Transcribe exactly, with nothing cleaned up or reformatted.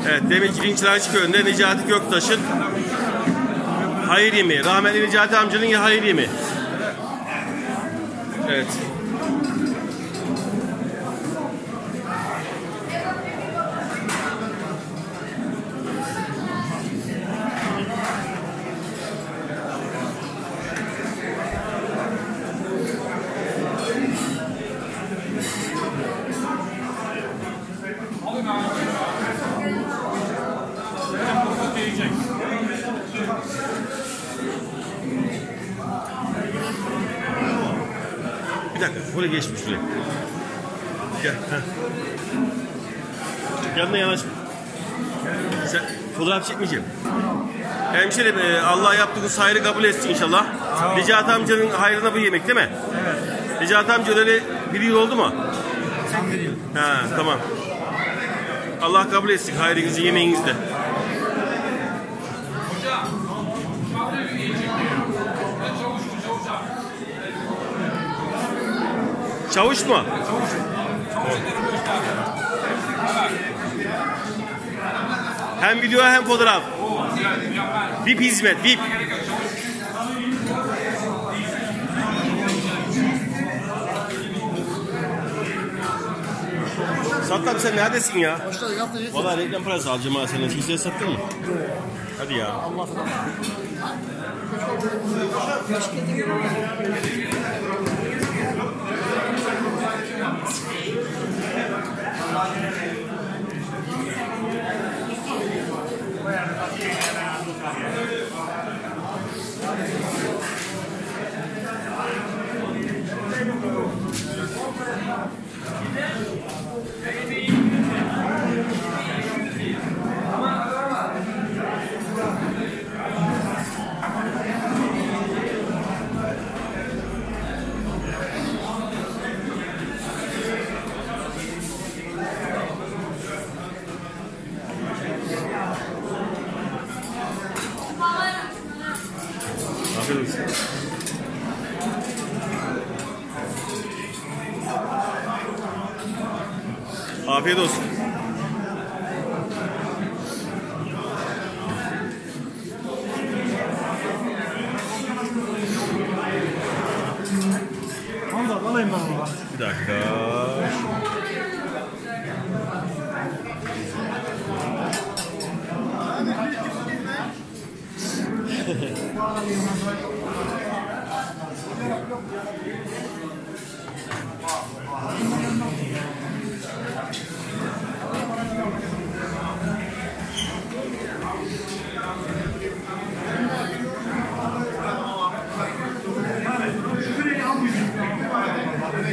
Evet, deminki Vinçlaç köyünde Necati Göktaş'ın hayır yemeği. Rahmetli Necati amcanın hayır yemeği. Evet. Bir dakika, buraya geçmiş şuraya. Gel. Heh. Yanına yanaşma. Sen fotoğraf çekmeyeceğim. Hemşerim, Allah yaptığınız hayrı kabul etsin inşallah. Necati amcanın hayrına bu yemek değil mi? Evet. Necati amca öyle bir yıl oldu mu? sekiz yıl. Ha, tamam. Allah kabul etsin hayrınızı, yemeğinizi de. Çavuş mu? Çavuş. Hem video hem fotoğraf. V I P hizmet, V I P. Sattam, sen neredesin ya? Valla reklam parası alacağım ha senin. Kimseye sattın mı? Hadi ya. Afiyet olsun. Afiyet olsun. Onu da alayım ben onu. Bir dakika.